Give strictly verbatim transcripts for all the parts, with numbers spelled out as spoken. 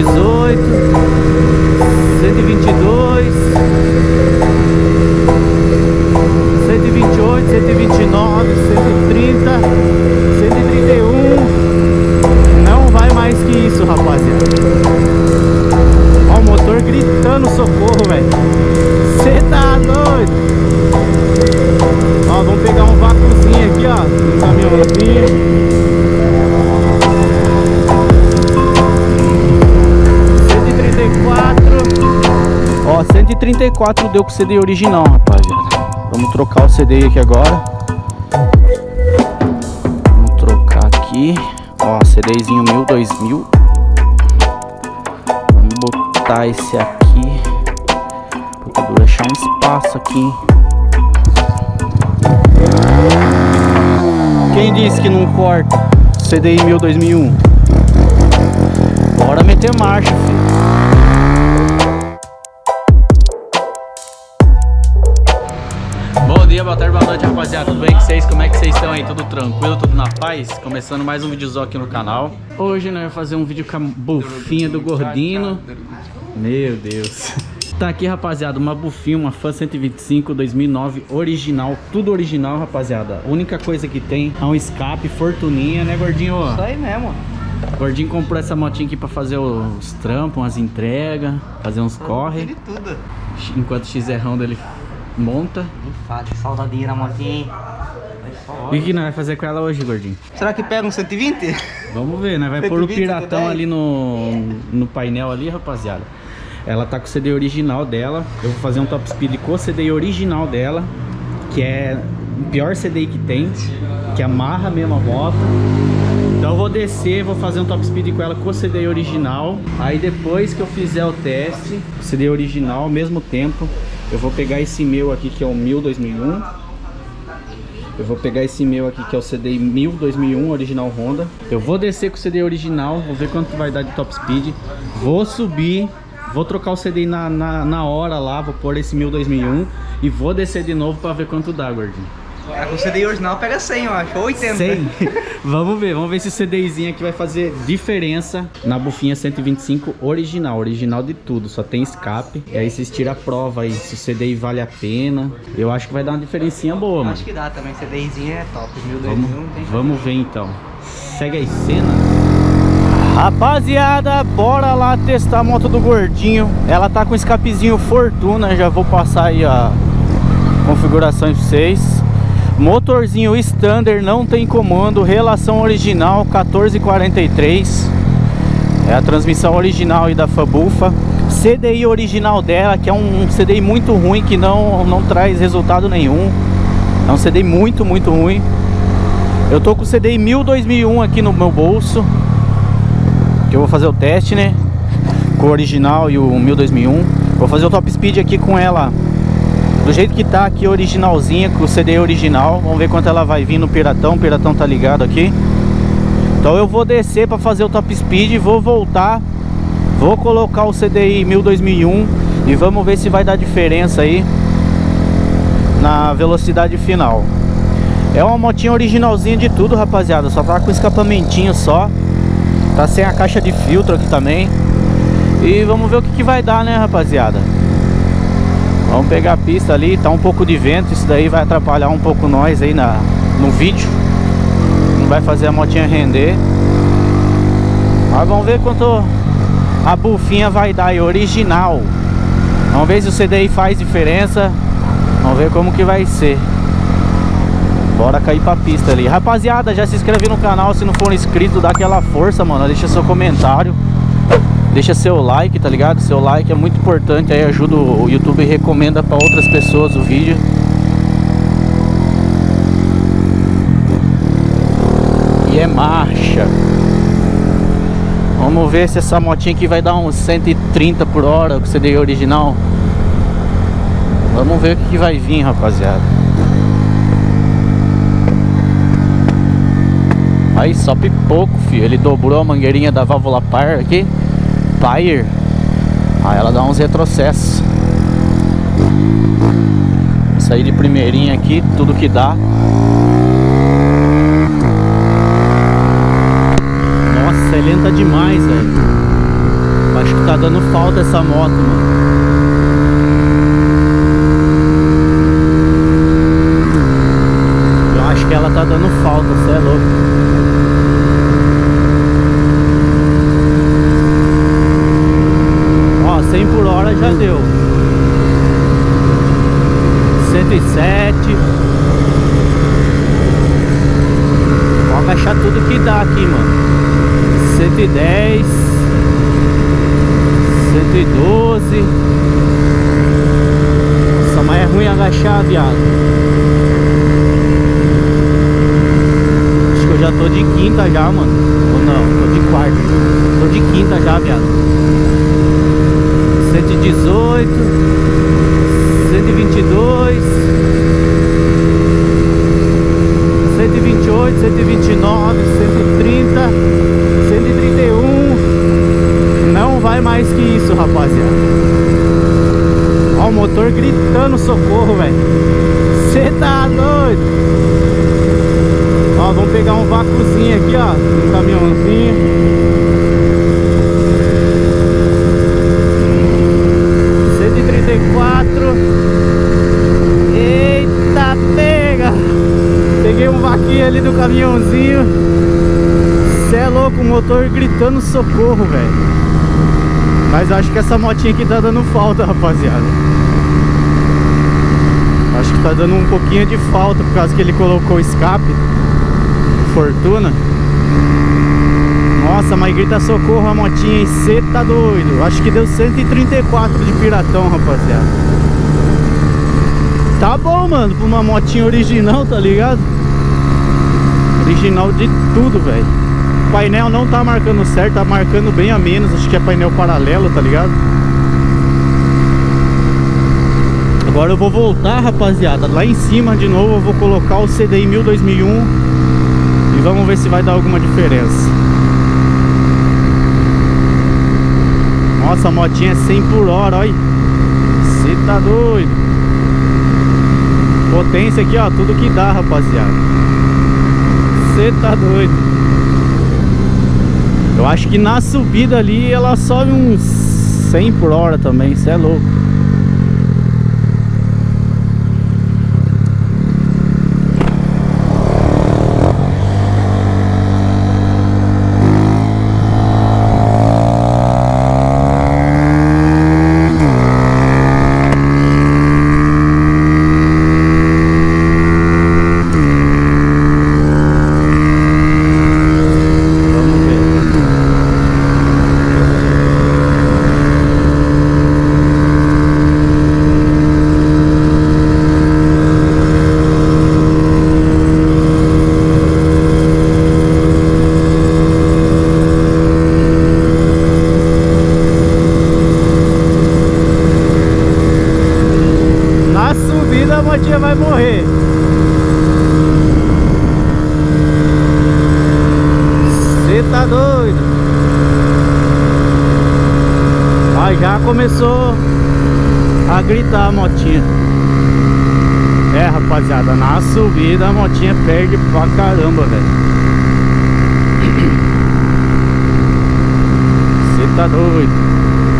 dezoito, cento e vinte e dois, cento e vinte e oito, cento e vinte e nove, cento e trinta, cento e trinta e um. Não vai mais que isso, rapaziada. Ó, o motor gritando socorro, velho. Cê tá doido. Ó, vamos pegar um vácuozinho aqui, ó, no caminhãozinho. Ó, cento e trinta e quatro deu com o C D I original, rapaziada. Vamos trocar o C D I aqui agora. Vamos trocar aqui. Ó, CDIzinho mil, dois mil. Vamos botar esse aqui. Porque dura achar um espaço aqui. Quem disse que não corta? C D I mil, dois mil e um. Bora meter marcha, filho. Bom dia, boa tarde, boa noite, rapaziada. Tudo bem com vocês? Como é que vocês estão aí? Tudo tranquilo? Tudo na paz? Começando mais um videozão aqui no canal. Hoje nós vamos fazer um vídeo com a bufinha do Gordino. Meu Deus. Tá aqui, rapaziada, uma bufinha, uma Fan cento e vinte e cinco dois mil e nove original. Tudo original, rapaziada. A única coisa que tem é um escape, fortuninha, né, Gordinho? Isso aí mesmo. O Gordinho comprou essa motinha aqui pra fazer os trampos, umas entregas, fazer uns corre. De tudo. Enquanto o xerrão dele monta. Nem fala, saudadinha na motinha. E o que nós vamos fazer com ela hoje, Gordinho? Será que pega um cento e vinte? Vamos ver, nós vai pôr o piratão ali no, no painel ali, rapaziada. Ela tá com o C D I original dela. Eu vou fazer um top speed com o C D I original dela, que é o pior C D I que tem, que amarra mesmo a moto. Então eu vou descer, vou fazer um top speed com ela com o C D I original. Aí depois que eu fizer o teste, o C D I original ao mesmo tempo, eu vou pegar esse meu aqui que é o mil, dois mil e um. Eu vou pegar esse meu aqui que é o C D I mil, dois mil e um, original Honda. Eu vou descer com o C D I original, vou ver quanto vai dar de top speed. Vou subir, vou trocar o C D I na, na, na hora lá, vou pôr esse mil, dois mil e um. E vou descer de novo pra ver quanto dá, Gordinho. É, com o C D I original pega cem, eu acho, ou oitenta. cem? Vamos ver, vamos ver se o CDIzinho aqui vai fazer diferença na bufinha cento e vinte e cinco original, original de tudo, só tem escape. E aí vocês tiram a prova aí, se o C D I vale a pena. Eu acho que vai dar uma diferencinha boa, mano. Acho que dá também, CDIzinho é top, mil, Vamos, dois mil, tem vamos ver então. Segue aí, cena. Rapaziada, bora lá testar a moto do Gordinho. Ela tá com escapezinho Fortuna, já vou passar aí a configuração pra vocês. Motorzinho standard, não tem comando, relação original quatorze quarenta e três. É a transmissão original aí da Fabufa. C D I original dela, que é um C D I muito ruim, que não, não traz resultado nenhum. É um C D I muito, muito ruim. Eu tô com o C D I mil, dois mil e um aqui no meu bolso, que eu vou fazer o teste, né? Com o original e o mil, dois mil e um. Vou fazer o top speed aqui com ela do jeito que tá aqui, originalzinha, com o C D I original. Vamos ver quanto ela vai vir no piratão. O piratão tá ligado aqui. Então eu vou descer pra fazer o top speed, vou voltar, vou colocar o C D I mil, dois mil e um e vamos ver se vai dar diferença aí na velocidade final. É uma motinha originalzinha de tudo, rapaziada. Só tá com escapamentinho só. Tá sem a caixa de filtro aqui também. E vamos ver o que, que vai dar, né, rapaziada. Vamos pegar a pista ali, tá um pouco de vento, isso daí vai atrapalhar um pouco nós aí na, no vídeo. Não vai fazer a motinha render. Mas vamos ver quanto a bufinha vai dar aí, original. Vamos ver se o C D I faz diferença. Vamos ver como que vai ser. Bora cair pra pista ali. Rapaziada, já se inscreve no canal, se não for inscrito, dá aquela força, mano. Deixa seu comentário. Deixa seu like, tá ligado? Seu like é muito importante, aí ajuda o YouTube e recomenda pra outras pessoas o vídeo. E é marcha. Vamos ver se essa motinha aqui vai dar uns cento e trinta por hora, com o C D I original. Vamos ver o que, que vai vir, rapaziada. Aí só pipoco, filho. Ele dobrou a mangueirinha da válvula par aqui. Pyre. Aí ela dá uns retrocessos. Sair de primeirinha aqui, tudo que dá. Nossa, é lenta demais, velho. Acho que tá dando falta essa moto, mano. Eu acho que ela tá dando falta, cê é louco. Ó, cem por hora já deu. cento e sete. Vou agachar tudo que dá aqui, mano. cento e dez, cento e doze. Nossa, mas é ruim agachar, viado. Acho que eu já tô de quinta já, mano. Ou não, tô de quarta. Tô de quinta já, viado. cento e dezoito, cento e vinte e dois, cento e vinte e oito, cento e vinte e nove, cento e trinta, cento e trinta e um. Não vai mais que isso, rapaziada. Ó, o motor gritando socorro, velho. Cê tá doido. Ó, vamos pegar um vácuozinho aqui, ó, um caminhãozinho. cento e trinta e quatro. Eita, pega. Peguei um vaquinho ali do caminhãozinho. Cê é louco, o motor gritando socorro, velho. Mas acho que essa motinha aqui tá dando falta, rapaziada. Acho que tá dando um pouquinho de falta por causa que ele colocou o escape Fortuna. Nossa, mas grita socorro a motinha, hein? Cê tá doido. Acho que deu cento e trinta e quatro de piratão, rapaziada. Tá bom, mano, pra uma motinha original, tá ligado? Original de tudo, velho. O painel não tá marcando certo, tá marcando bem a menos. Acho que é painel paralelo, tá ligado? Agora eu vou voltar, rapaziada, lá em cima de novo. Eu vou colocar o C D I mil dois mil e um e vamos ver se vai dar alguma diferença. Nossa, a motinha é cem por hora, olha. Você tá doido. Potência aqui, ó, tudo que dá, rapaziada. Você tá doido. Eu acho que na subida ali ela sobe uns cem por hora também, cê é louco. A motinha vai morrer. Você tá doido. Aí já começou a gritar a motinha. É, rapaziada, na subida a motinha perde pra caramba, velho. Você tá doido.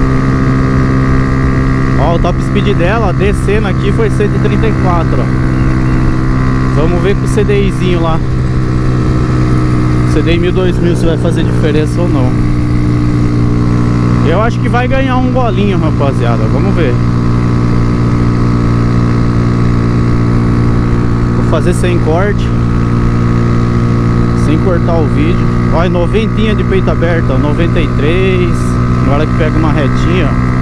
Ó, o top speed dela, descendo aqui, foi cento e trinta e quatro, ó. Vamos ver com o C D Izinho lá. C D I mil dois mil se vai fazer diferença ou não. Eu acho que vai ganhar um golinho, rapaziada. Vamos ver. Vou fazer sem corte, sem cortar o vídeo. Olha, noventinha de peito aberto, ó, noventa e três. Na hora que pega uma retinha, ó.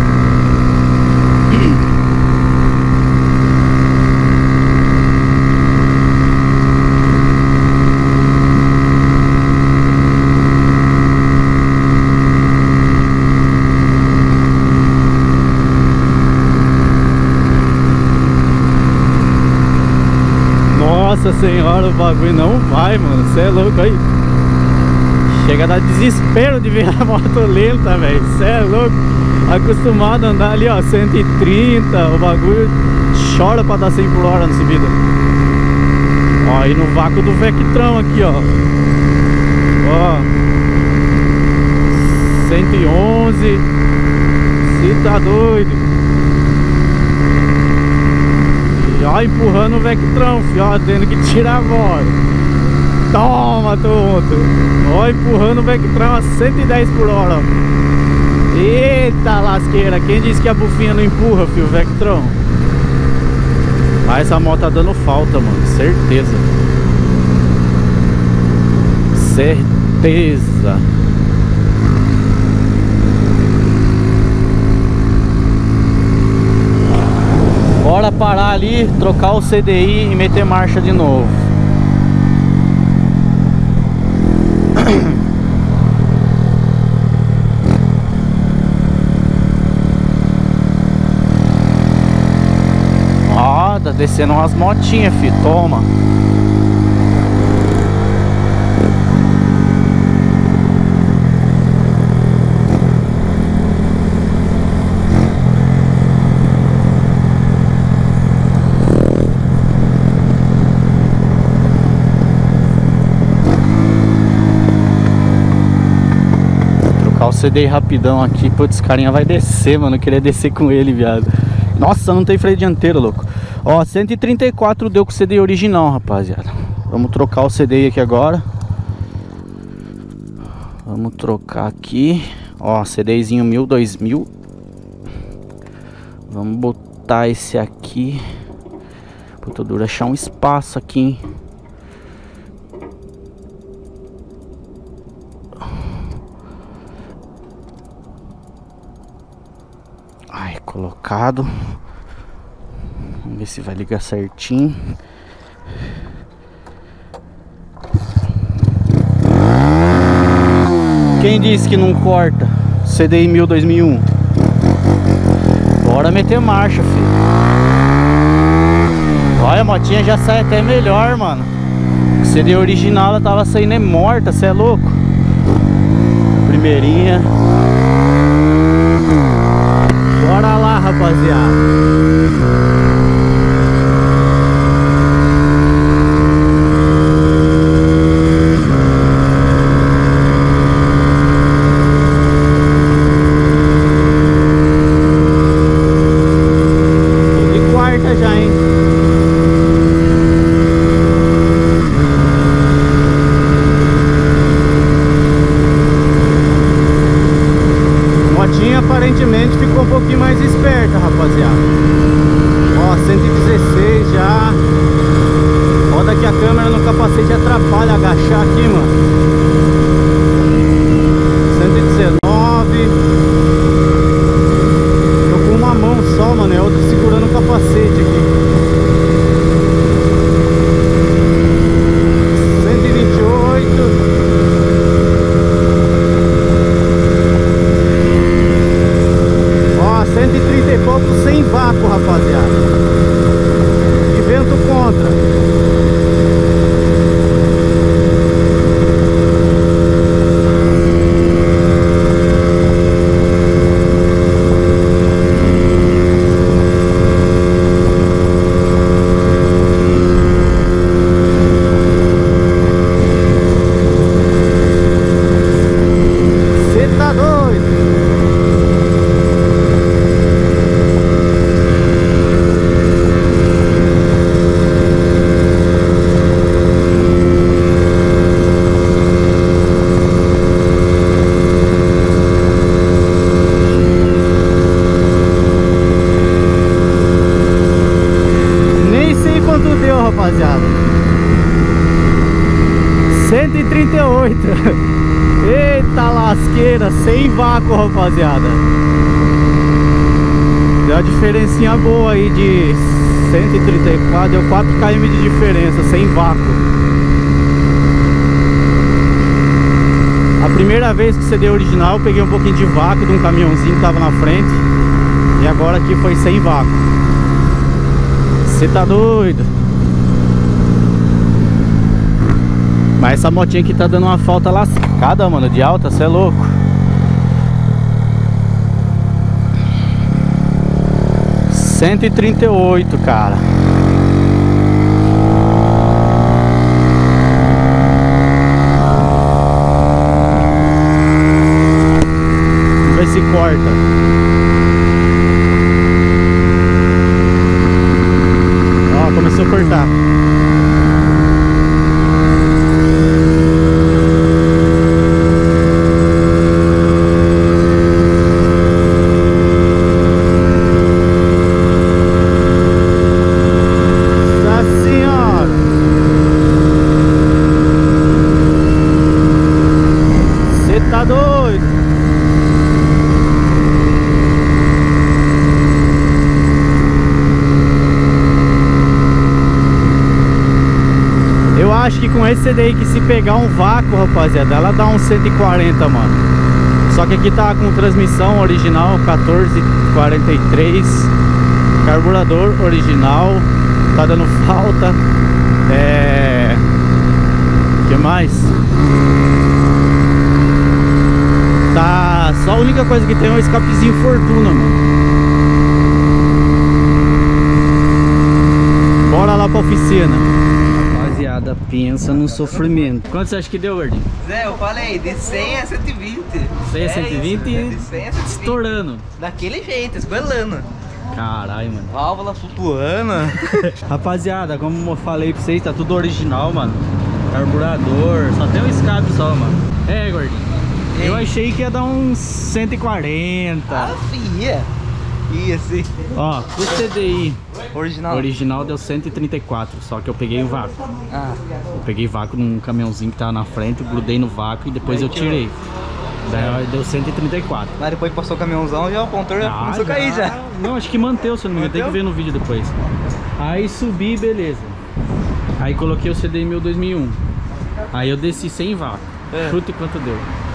Nossa senhora, o bagulho não vai, mano. Você é louco aí. Chega a dar desespero de ver a moto lenta, velho. Você é louco. Acostumado a andar ali, ó, cento e trinta. O bagulho chora pra dar cem por hora na subida. Ó, aí no vácuo do Vectrão aqui, ó. Ó, cento e onze. Você tá doido? E ó, empurrando o Vectron, filho, ó, tendo que tirar agora. Toma, tonto. Ó, empurrando o Vectron a cento e dez por hora. Eita lasqueira. Quem disse que a bufinha não empurra, filho, o Vectron? Mas essa moto tá dando falta, mano. Certeza. Certeza. Bora parar ali, trocar o C D I e meter marcha de novo. Ó, tá descendo umas motinhas, fi, toma. O C D I rapidão aqui, putz, carinha vai descer, mano. Eu queria descer com ele, viado. Nossa, não tem freio dianteiro, louco. Ó, cento e trinta e quatro deu com o C D I original, rapaziada. Vamos trocar o C D I aqui agora. Vamos trocar aqui. Ó, CDIzinho mil, dois mil. Vamos botar esse aqui. Puta, dura achar um espaço aqui, hein? Ai, colocado. Vamos ver se vai ligar certinho. Quem disse que não corta? C D I mil, dois mil e um. Bora meter marcha, filho. Olha, a motinha já sai até melhor, mano. O C D I original ela tava saindo é morta, cê é louco. Primeirinha. Bora lá, rapaziada. De quarta já, hein? Motinha aparentemente ficou um pouquinho mais esperta, rapaziada. Ó, cento e dezesseis já. Foda que a câmera no capacete atrapalha agachar aqui, mano. cento e dezenove. Tô com uma mão só, mano. É outra segurando o capacete aqui. cento e vinte e oito. cento e trinta e pouco sem vácuo, rapaziada. E vento contra. Cê tá doido? Rapaziada, cento e trinta e oito. Eita lasqueira, sem vácuo, rapaziada. Deu uma diferencinha boa aí de cento e trinta e quatro, deu quatro quilômetros de diferença, sem vácuo. A primeira vez que o C D I original eu peguei um pouquinho de vácuo de um caminhãozinho que tava na frente. E agora aqui foi sem vácuo. Você tá doido? Mas essa motinha aqui tá dando uma falta lascada, mano, de alta, cê é louco. cento e trinta e oito, cara. ver se corta. Ó, começou a cortar. Tá doido? Eu acho que com esse C D I que se pegar um vácuo, rapaziada, ela dá uns cento e quarenta, mano. Só que aqui tá com transmissão original quatorze quarenta e três, carburador original, tá dando falta. É... O que mais? Tá, só a única coisa que tem é um escapezinho Fortuna, mano. Bora lá pra oficina. Rapaziada, pensa no sofrimento. Quanto você acha que deu, Gordinho? Zé, eu falei, de cem a cento e vinte. cem a cento e vinte é e de cem a cento e vinte. estourando. Daquele jeito, esgoelando. Caralho, mano. Válvula flutuando. Rapaziada, como eu falei pra vocês, tá tudo original, mano. Carburador, só tem um escape só, mano. É, Gordinho. Eu achei que ia dar uns cento e quarenta. Ah, ia. Ia sim. Ó, o C D I Original. original deu cento e trinta e quatro, só que eu peguei o vácuo. Ah. Eu peguei vácuo num caminhãozinho que tava na frente, grudei no vácuo e depois eu tirei. Daí deu cento e trinta e quatro. Mas depois que passou o caminhãozão, já o pontor já Ah, começou a cair já. Não, acho que manteve, se eu não me engano. Tem que ver no vídeo depois. Aí subi, beleza. Aí coloquei o C D I meu dois mil e um. Aí eu desci sem vácuo. É. Chute quanto deu.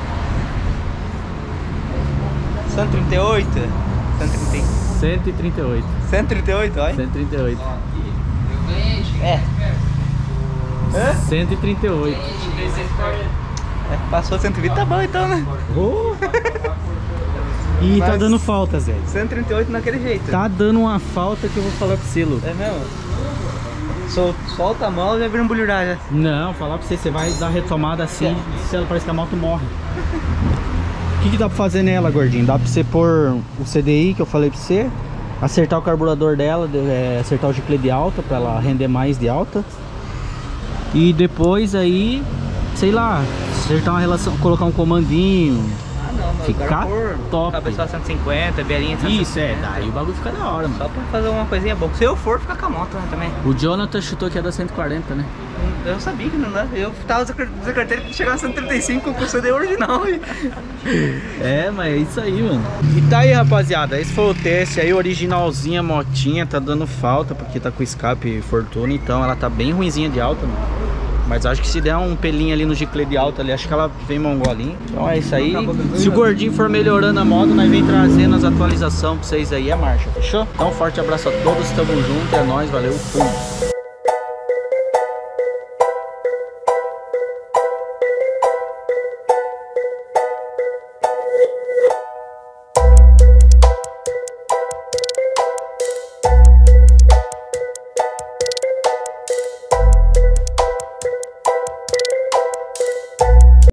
cento e trinta e oito? cento e trinta e oito. cento e trinta e oito, olha. cento e trinta e oito. É. Hã? cento e trinta e oito. É, passou cento e vinte, tá bom então, né? Oh. E tá Mas- dando falta, Zé. cento e trinta e oito naquele jeito. Tá dando uma falta que eu vou falar pro você, Lu. É mesmo? Sol, solta a mão, já vira um bulhurar já. Não, falar pra você, você vai dar retomada assim, se ela parece que a moto morre. O que, que dá pra fazer nela, Gordinho? Dá pra você pôr o C D I que eu falei pra você, acertar o carburador dela, de- é, acertar o giclê de alta pra ela render mais de alta. E depois aí, sei lá, acertar uma relação, colocar um comandinho. Ah não, mas Ficar agora por top. cabeçote cento e cinquenta, beirinha cento e cinquenta. Isso, é, daí o bagulho fica da hora, Só mano. pra fazer uma coisinha boa. Se eu for, ficar com a moto, né, também. O Jonathan chutou que ia dar cento e quarenta, né? Eu sabia que não dá. Eu tava desacartei que chegar a cento e trinta e cinco com o C D original. É, mas é isso aí, mano. E tá aí, rapaziada, esse foi o teste aí, originalzinha, motinha, tá dando falta porque tá com escape Fortuna, então ela tá bem ruinzinha de alta, mano. Mas acho que se der um pelinho ali no giclê de alta ali, acho que ela vem mongolinha. Então é isso aí. Se o Gordinho for melhorando a moto, nós vem trazendo as atualizações pra vocês aí, a marcha, fechou? Então forte abraço a todos, tamo junto, é nóis, valeu, fui.